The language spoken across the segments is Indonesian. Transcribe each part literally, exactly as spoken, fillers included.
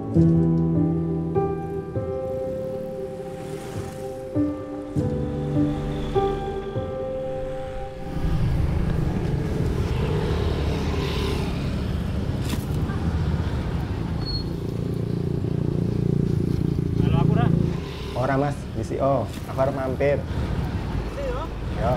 Ora mas, bisi oh, aku harus mampir. Yo.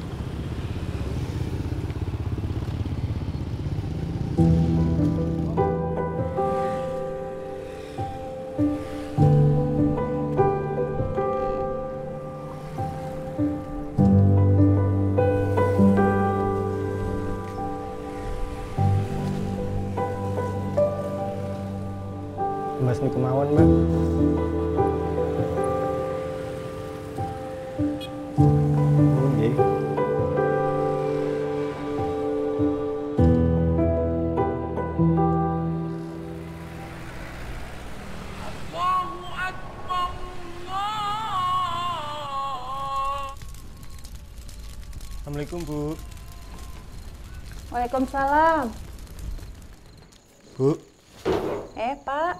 Mas niku mawon, Mbak. Assalamualaikum, Bu. Waalaikumsalam. Bu. Eh, Pak.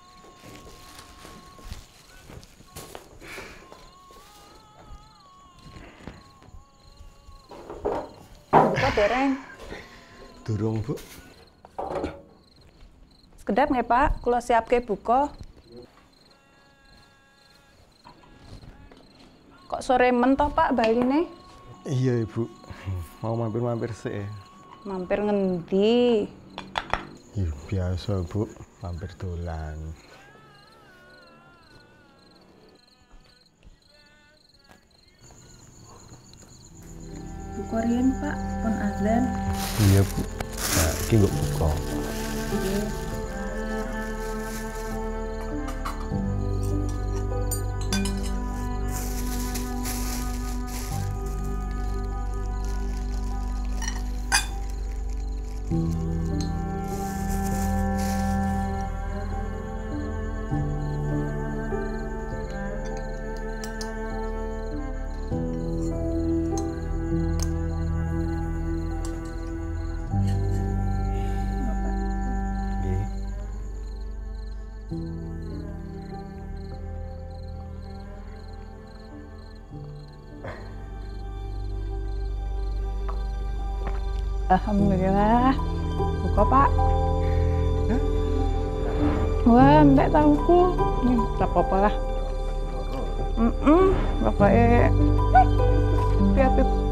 Buka dereng. Durung, Bu. Sekedap nggih, Pak? Kula siapke buka. Kok sore men toh, Pak, baline? Iya, Ibu. Mau mampir-mampir sih. Mampir ngendi? Iya, biasa, Bu. Mampir dolan. Buka riyen, Pak, pun azan. Iya, Bu. Nah, iki mbok buka. Iya. Alhamdulillah. Buka, Pak. Hah? Wah, mbak tahuku. Ini tak apa-apa lah. Mm-mm, bapaknya. Lihat itu.